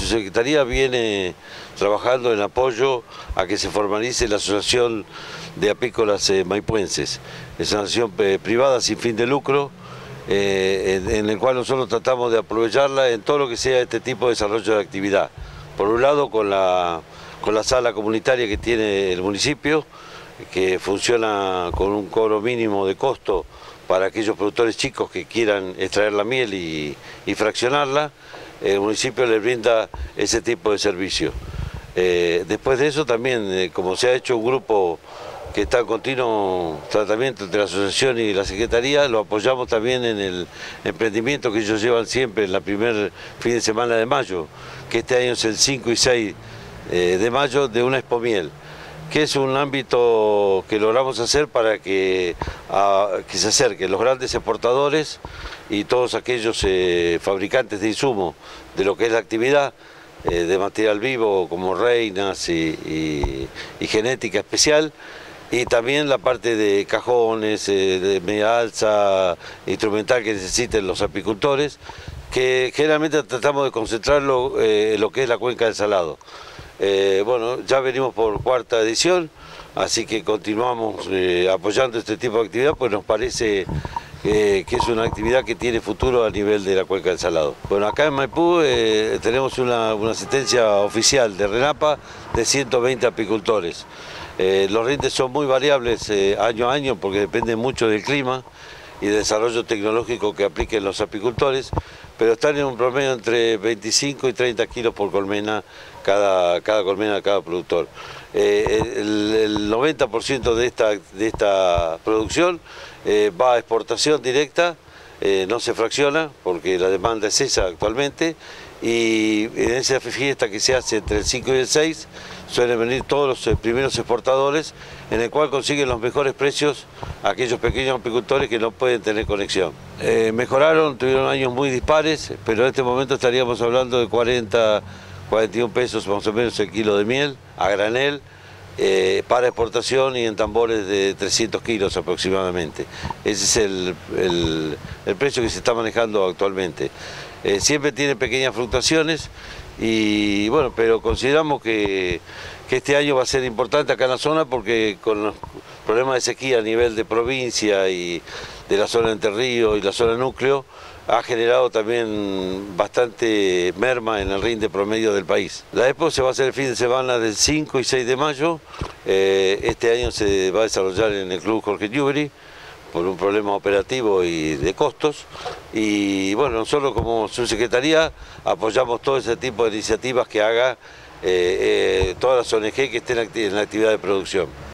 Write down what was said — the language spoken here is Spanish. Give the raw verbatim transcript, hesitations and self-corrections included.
subsecretaría viene trabajando en apoyo a que se formalice la Asociación de Apícolas eh, Maipuenses. Es una asociación eh, privada sin fin de lucro, eh, en, en el cual nosotros tratamos de aprovecharla en todo lo que sea este tipo de desarrollo de actividad. Por un lado, con la, con la sala comunitaria que tiene el municipio, que funciona con un cobro mínimo de costo para aquellos productores chicos que quieran extraer la miel y, y fraccionarla. El municipio les brinda ese tipo de servicio. Eh, después de eso también, eh, como se ha hecho un grupo que está en continuo tratamiento entre la asociación y la secretaría, lo apoyamos también en el emprendimiento que ellos llevan siempre en la primer fin de semana de mayo, que este año es el cinco y seis eh, de mayo, de una Expo Miel, que es un ámbito que logramos hacer para que, a, que se acerquen los grandes exportadores y todos aquellos eh, fabricantes de insumos de lo que es la actividad eh, de material vivo como reinas y, y, y genética especial, y también la parte de cajones, eh, de media alza, instrumental que necesiten los apicultores, que generalmente tratamos de concentrarlo eh, en lo que es la cuenca del Salado. Eh, bueno, ya venimos por cuarta edición, así que continuamos eh, apoyando este tipo de actividad, pues nos parece eh, que es una actividad que tiene futuro a nivel de la cuenca del Salado. Bueno, acá en Maipú eh, tenemos una, una asistencia oficial de RENAPA de ciento veinte apicultores. Eh, los rindes son muy variables eh, año a año porque depende mucho del clima y del desarrollo tecnológico que apliquen los apicultores, pero están en un promedio entre veinticinco y treinta kilos por colmena, cada, cada colmena, cada productor. Eh, el, el noventa por ciento de esta, de esta producción eh, va a exportación directa, eh, no se fracciona porque la demanda es esa actualmente, y en esa fiesta que se hace entre el cinco y el seis suelen venir todos los primeros exportadores, en el cual consiguen los mejores precios a aquellos pequeños apicultores que no pueden tener conexión. Eh, mejoraron, tuvieron años muy dispares, pero en este momento estaríamos hablando de cuarenta, cuarenta y un pesos más o menos el kilo de miel a granel, eh, para exportación y en tambores de trescientos kilos aproximadamente. Ese es el, el, el precio que se está manejando actualmente. Eh, siempre tiene pequeñas fluctuaciones, y bueno, pero consideramos que, que este año va a ser importante acá en la zona porque con los problemas de sequía a nivel de provincia y de la zona de Entre Ríos y la zona núcleo, ha generado también bastante merma en el rinde promedio del país. La Expo se va a hacer el fin de semana del cinco y seis de mayo, eh, este año se va a desarrollar en el Club Jorge Newbery, por un problema operativo y de costos, y bueno, nosotros como subsecretaría apoyamos todo ese tipo de iniciativas que haga eh, eh, todas las O N G que estén en la actividad de producción.